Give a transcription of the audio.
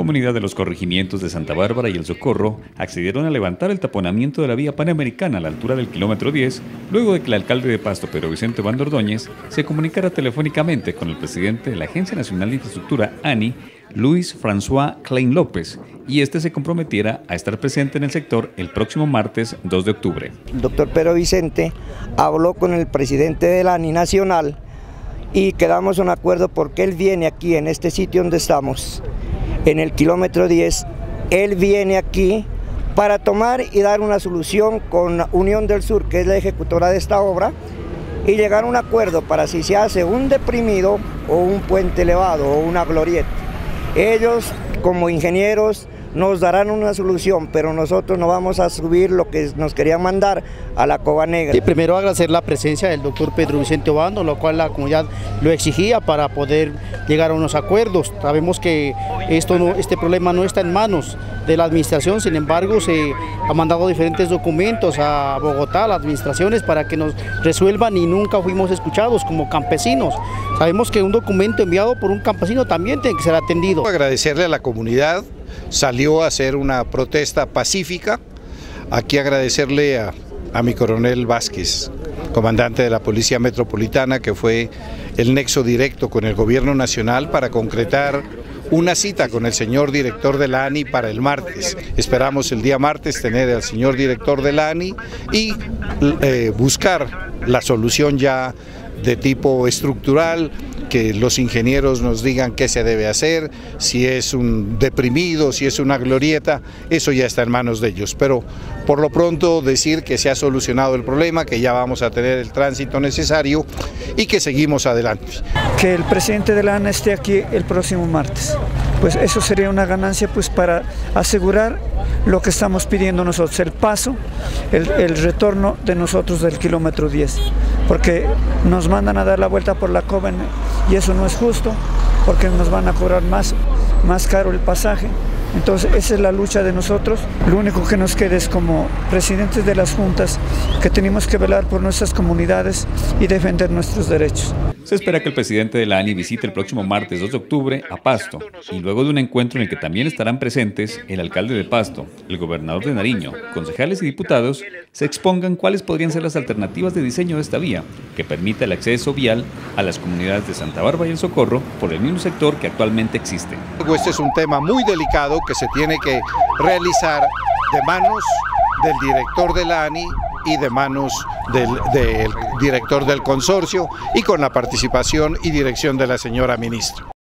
comunidad de los corregimientos de Santa Bárbara y El Socorro accedieron a levantar el taponamiento de la vía panamericana a la altura del kilómetro 10, luego de que el alcalde de Pasto, Pedro Vicente Obando Ordóñez, se comunicara telefónicamente con el presidente de la Agencia Nacional de Infraestructura, ANI, Luis François Klein López, y este se comprometiera a estar presente en el sector el próximo martes 2 de octubre. El doctor Pedro Vicente habló con el presidente de la ANI Nacional y quedamos un acuerdo porque él viene aquí, en este sitio donde estamos, en el kilómetro 10, él viene aquí para tomar y dar una solución con Unión del Sur, que es la ejecutora de esta obra, y llegar a un acuerdo para si se hace un deprimido o un puente elevado o una glorieta. Ellos, como ingenieros, nos darán una solución, pero nosotros no vamos a subir lo que nos querían mandar a la Cova Negra. Y primero agradecer la presencia del doctor Pedro Vicente Obando, lo cual la comunidad lo exigía para poder llegar a unos acuerdos. Sabemos que este problema no está en manos de la administración, sin embargo se ha mandado diferentes documentos a Bogotá, a las administraciones, para que nos resuelvan y nunca fuimos escuchados como campesinos. Sabemos que un documento enviado por un campesino también tiene que ser atendido. Agradecerle a la comunidad. Salió a hacer una protesta pacífica. Aquí agradecerle a mi coronel Vázquez, comandante de la Policía Metropolitana, que fue el nexo directo con el gobierno nacional para concretar una cita con el señor director de la ANI para el martes. Esperamos el día martes tener al señor director de la ANI y buscar la solución ya de tipo estructural, que los ingenieros nos digan qué se debe hacer, si es un deprimido, si es una glorieta, eso ya está en manos de ellos. Pero por lo pronto decir que se ha solucionado el problema, que ya vamos a tener el tránsito necesario y que seguimos adelante. Que el presidente de la ANI esté aquí el próximo martes, pues eso sería una ganancia pues para asegurar lo que estamos pidiendo nosotros, el paso, el retorno de nosotros del kilómetro 10, porque nos mandan a dar la vuelta por la Cova y eso no es justo, porque nos van a cobrar más caro el pasaje. Entonces esa es la lucha de nosotros. Lo único que nos queda es, como presidentes de las juntas, que tenemos que velar por nuestras comunidades y defender nuestros derechos. Se espera que el presidente de la ANI visite el próximo martes 2 de octubre a Pasto, y luego de un encuentro en el que también estarán presentes el alcalde de Pasto, el gobernador de Nariño, concejales y diputados, se expongan cuáles podrían ser las alternativas de diseño de esta vía, que permita el acceso vial a las comunidades de Santa Bárbara y El Socorro por el mismo sector que actualmente existe. Este es un tema muy delicado que se tiene que realizar de manos del director de la ANI y de manos del director del consorcio, y con la participación y dirección de la señora ministra.